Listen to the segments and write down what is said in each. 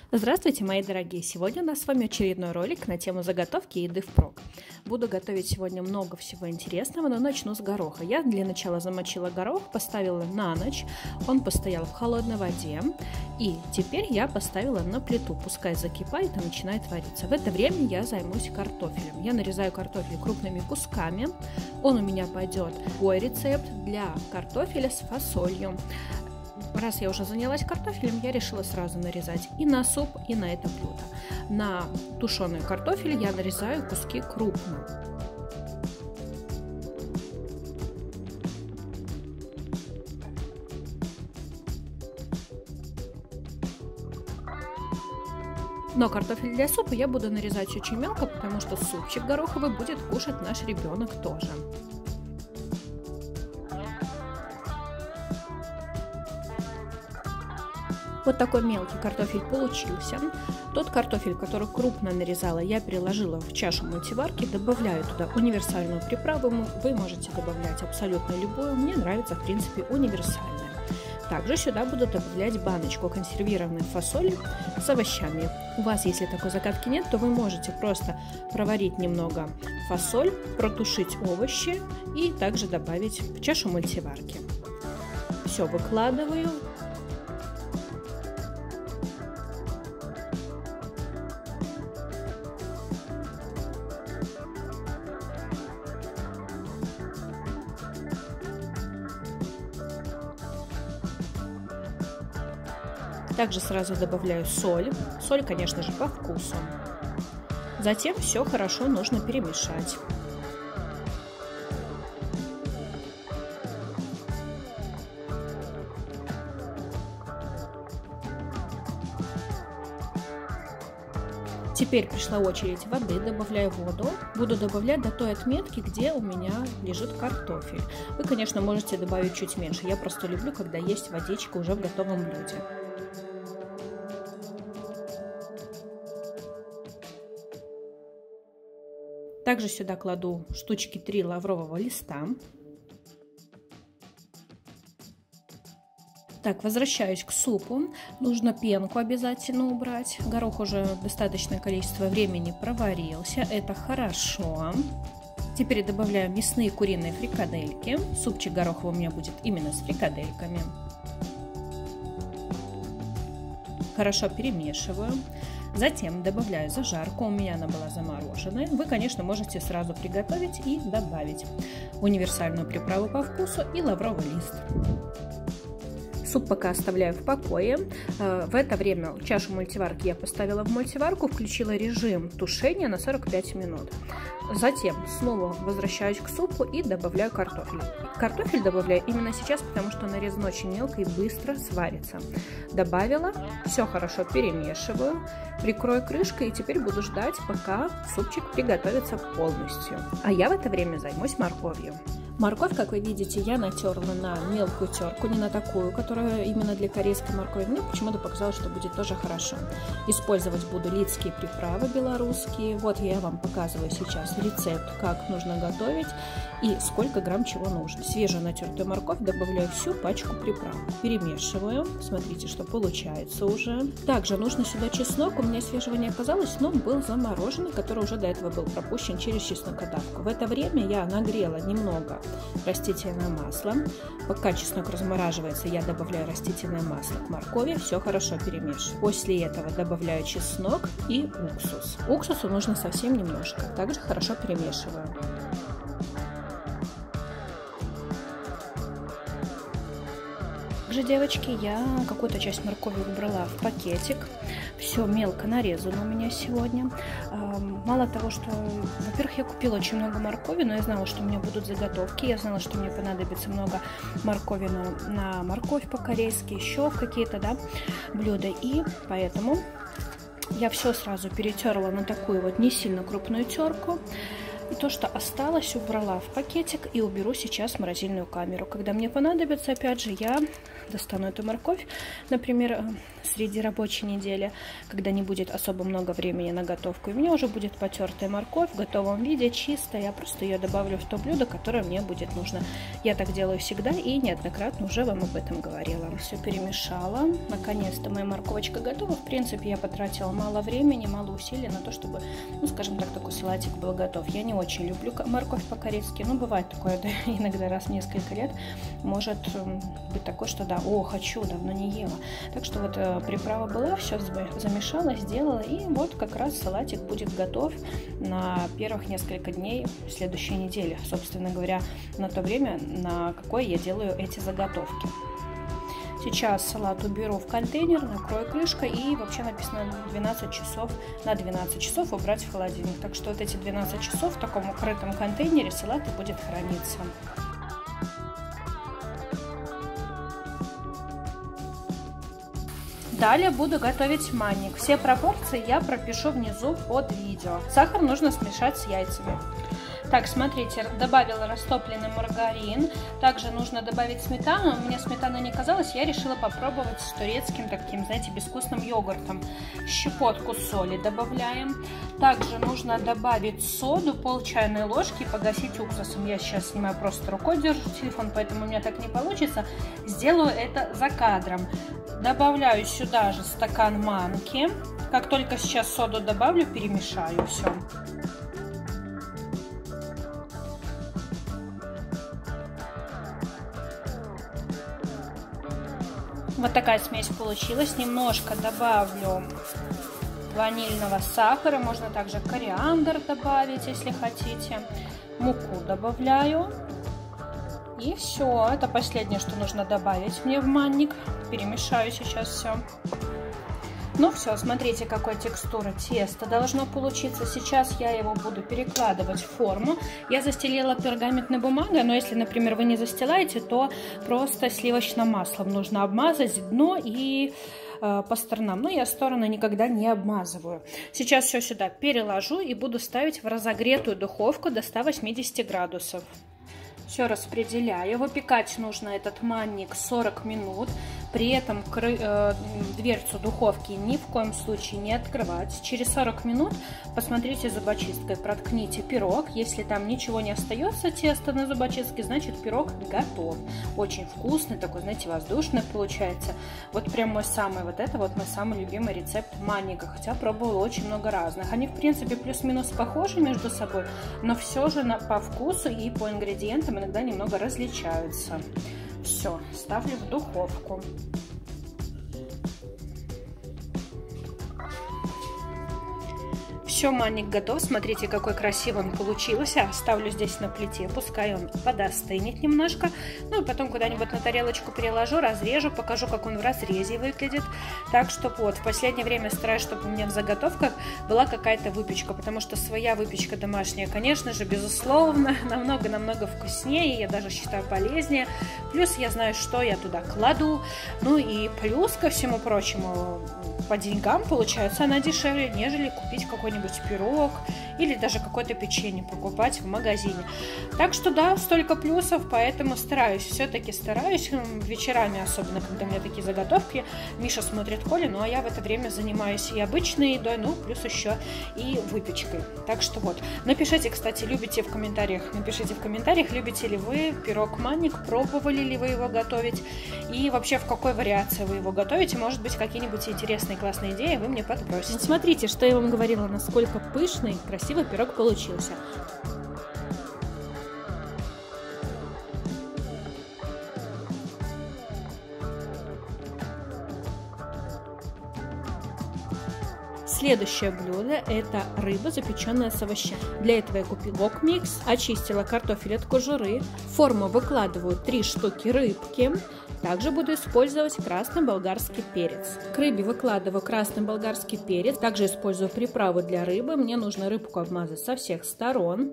Здравствуйте, мои дорогие! Сегодня у нас с вами очередной ролик на тему заготовки еды впрок. Буду готовить сегодня много всего интересного, но начну с гороха. Я для начала замочила горох, поставила на ночь, он постоял в холодной воде, и теперь я поставила на плиту, пускай закипает и начинает вариться. В это время я займусь картофелем. Я нарезаю картофель крупными кусками, он у меня пойдет в мой рецепт для картофеля с фасолью. Раз я уже занялась картофелем, я решила сразу нарезать и на суп, и на это блюдо. На тушеный картофель я нарезаю куски крупно. Но картофель для супа я буду нарезать очень мелко, потому что супчик гороховый будет кушать наш ребенок тоже. Вот такой мелкий картофель получился. Тот картофель, который крупно нарезала, я переложила в чашу мультиварки, добавляю туда универсальную приправу. Вы можете добавлять абсолютно любую, мне нравится в принципе универсальная. Также сюда буду добавлять баночку консервированной фасоли с овощами. У вас, если такой загадки нет, то вы можете просто проварить немного фасоль, протушить овощи и также добавить в чашу мультиварки. Все выкладываю. Также сразу добавляю соль. Соль, конечно же, по вкусу. Затем все хорошо нужно перемешать. Теперь пришла очередь воды, добавляю воду. Буду добавлять до той отметки, где у меня лежит картофель. Вы, конечно, можете добавить чуть меньше. Я просто люблю, когда есть водичка уже в готовом блюде. Также сюда кладу штучки 3 лаврового листа. Так, возвращаюсь к супу. Нужно пенку обязательно убрать. Горох уже достаточное количество времени проварился. Это хорошо. Теперь добавляю мясные куриные фрикадельки. Супчик гороховый у меня будет именно с фрикадельками. Хорошо перемешиваю. Затем добавляю зажарку, у меня она была замороженная. Вы, конечно, можете сразу приготовить и добавить универсальную приправу по вкусу и лавровый лист. Суп пока оставляю в покое. В это время чашу мультиварки я поставила в мультиварку, включила режим тушения на 45 минут. Затем снова возвращаюсь к супу и добавляю картофель. Картофель добавляю именно сейчас, потому что нарезан очень мелко и быстро сварится. Добавила, все хорошо перемешиваю, прикрою крышкой и теперь буду ждать, пока супчик приготовится полностью. А я в это время займусь морковью. Морковь, как вы видите, я натерла на мелкую терку, не на такую, которая именно для корейской моркови. Мне почему-то показалось, что будет тоже хорошо. Использовать буду лидские приправы белорусские. Вот я вам показываю сейчас рецепт, как нужно готовить и сколько грамм чего нужно. Свежую натертую морковь добавляю всю пачку приправ. Перемешиваю. Смотрите, что получается уже. Также нужно сюда чеснок. У меня свежего не оказалось, но был замороженный, который уже до этого был пропущен через чеснокодавку. В это время я нагрела немного растительное масло. Пока чеснок размораживается, я добавляю растительное масло к моркови, все хорошо перемешиваю. После этого добавляю чеснок и уксус. Уксусу нужно совсем немножко, также хорошо перемешиваю. Также, девочки, я какую-то часть моркови убрала в пакетик. Все мелко нарезано у меня сегодня. Мало того, что, во-первых, я купила очень много моркови, но я знала, что у меня будут заготовки. Я знала, что мне понадобится много моркови на морковь по-корейски, еще в какие-то, да, блюда. И поэтому я все сразу перетерла на такую вот не сильно крупную терку. И то, что осталось, убрала в пакетик и уберу сейчас в морозильную камеру. Когда мне понадобится, опять же, я достану эту морковь, например, среди рабочей недели, когда не будет особо много времени на готовку. И у меня уже будет потертая морковь в готовом виде, чистая. Я просто ее добавлю в то блюдо, которое мне будет нужно. Я так делаю всегда и неоднократно уже вам об этом говорила. Все перемешала. Наконец-то моя морковочка готова. В принципе, я потратила мало времени, мало усилий на то, чтобы, ну, скажем так, такой салатик был готов. Я не очень люблю морковь по-корейски, но бывает такое, да, иногда раз в несколько лет может быть такое, что да, о, хочу, давно не ела. Так что вот приправа была, все замешала, сделала, и вот как раз салатик будет готов на первых несколько дней следующей недели, собственно говоря, на то время, на какое я делаю эти заготовки. Сейчас салат уберу в контейнер, накрою крышкой, и вообще написано 12 часов, на 12 часов убрать в холодильник. Так что вот эти 12 часов в таком укрытом контейнере салат и будет храниться. Далее буду готовить манник. Все пропорции я пропишу внизу под видео. Сахар нужно смешать с яйцами. Так, смотрите, добавила растопленный маргарин. Также нужно добавить сметану. Мне сметана не казалась, я решила попробовать с турецким таким, знаете, безвкусным йогуртом. Щепотку соли добавляем. Также нужно добавить соду, пол чайной ложки, и погасить уксусом. Я сейчас снимаю, просто рукой держу телефон, поэтому у меня так не получится. Сделаю это за кадром. Добавляю сюда же стакан манки. Как только сейчас соду добавлю, перемешаю все. Вот такая смесь получилась. Немножко добавлю ванильного сахара. Можно также кориандр добавить, если хотите. Муку добавляю. И все. Это последнее, что нужно добавить мне в манник. Перемешаю сейчас все. Ну все, смотрите, какой текстура теста должно получиться. Сейчас я его буду перекладывать в форму. Я застелила пергаментной бумагой, но если, например, вы не застилаете, то просто сливочным маслом нужно обмазать дно и по сторонам. Но я стороны никогда не обмазываю. Сейчас все сюда переложу и буду ставить в разогретую духовку до 180 градусов. Все распределяю. Выпекать нужно этот манник 40 минут. При этом дверцу духовки ни в коем случае не открывать. Через 40 минут посмотрите зубочисткой, проткните пирог. Если там ничего не остается теста на зубочистке, значит пирог готов. Очень вкусный, такой, знаете, воздушный получается. Вот прям мой самый, вот это вот мой самый любимый рецепт манника. Хотя пробовала очень много разных. Они, в принципе, плюс-минус похожи между собой, но все же по вкусу и по ингредиентам иногда немного различаются. Все, ставлю в духовку. Все, манник готов. Смотрите, какой красивый он получился. Оставлю здесь на плите, пускай он подостынет немножко. Ну и потом куда-нибудь на тарелочку переложу, разрежу, покажу, как он в разрезе выглядит. Так что вот, в последнее время стараюсь, чтобы у меня в заготовках была какая-то выпечка, потому что своя выпечка домашняя, конечно же, безусловно, намного-намного вкуснее, я даже считаю полезнее. Плюс я знаю, что я туда кладу. Ну и плюс ко всему прочему, по деньгам получается она дешевле, нежели купить какой-нибудь пирог или даже какое-то печенье покупать в магазине. Так что да, столько плюсов, поэтому все-таки стараюсь вечерами, особенно когда у меня такие заготовки. Миша смотрит Коля, ну а я в это время занимаюсь и обычной едой, ну плюс еще и выпечкой. Так что вот, напишите, кстати, напишите в комментариях, любите ли вы пирог манник, пробовали ли вы его готовить и вообще в какой вариации вы его готовите. Может быть, какие-нибудь интересные классные идеи вы мне подбросите. Смотрите, что я вам говорила, насколько пышный, красивый пирог получился. Следующее блюдо – это рыба, запеченная с овощами. Для этого я купила вок-микс, очистила картофель от кожуры. В форму выкладываю 3 штуки рыбки. Также буду использовать красный болгарский перец. К рыбе выкладываю красный болгарский перец. Также использую приправу для рыбы. Мне нужно рыбку обмазать со всех сторон.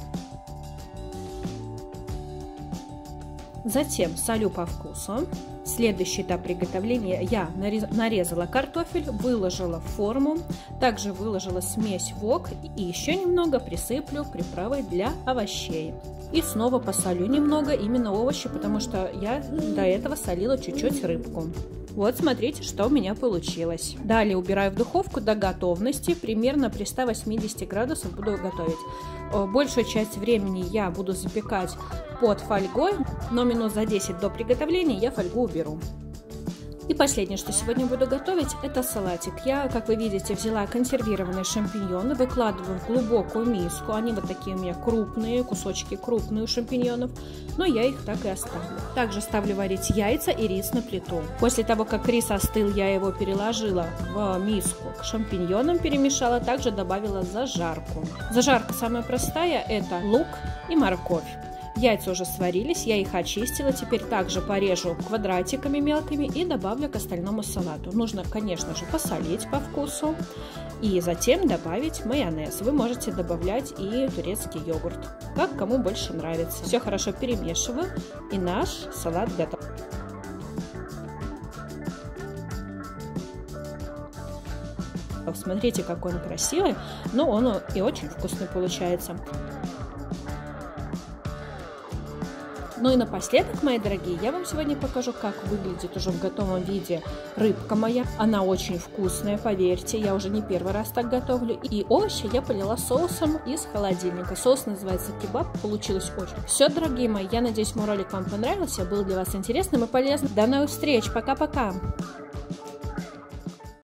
Затем солю по вкусу. Следующий этап приготовления: я нарезала картофель, выложила в форму, также выложила смесь вок и еще немного присыплю приправой для овощей. И снова посолю немного именно овощи, потому что я до этого солила чуть-чуть рыбку. Вот смотрите, что у меня получилось. Далее убираю в духовку до готовности, примерно при 180 градусах буду готовить. Большую часть времени я буду запекать под фольгой, но минут за 10 до приготовления я фольгу уберу. И последнее, что сегодня буду готовить, это салатик. Я, как вы видите, взяла консервированные шампиньоны, выкладываю в глубокую миску. Они вот такие у меня крупные, кусочки крупные у шампиньонов, но я их так и оставлю. Также ставлю варить яйца и рис на плиту. После того, как рис остыл, я его переложила в миску к шампиньонам, перемешала, также добавила зажарку. Зажарка самая простая, это лук и морковь. Яйца уже сварились, я их очистила, теперь также порежу квадратиками мелкими и добавлю к остальному салату. Нужно, конечно же, посолить по вкусу и затем добавить майонез. Вы можете добавлять и турецкий йогурт, как кому больше нравится. Все хорошо перемешиваю, и наш салат готов. Смотрите, какой он красивый, но он и очень вкусный получается. Ну и напоследок, мои дорогие, я вам сегодня покажу, как выглядит уже в готовом виде рыбка моя. Она очень вкусная, поверьте, я уже не первый раз так готовлю. И овощи я полила соусом из холодильника. Соус называется кебаб, получилось очень. Все, дорогие мои, я надеюсь, мой ролик вам понравился, был для вас интересным и полезным. До новых встреч, пока-пока!